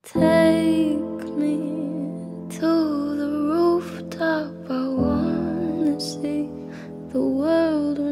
Take me to the rooftop. I wanna see the world.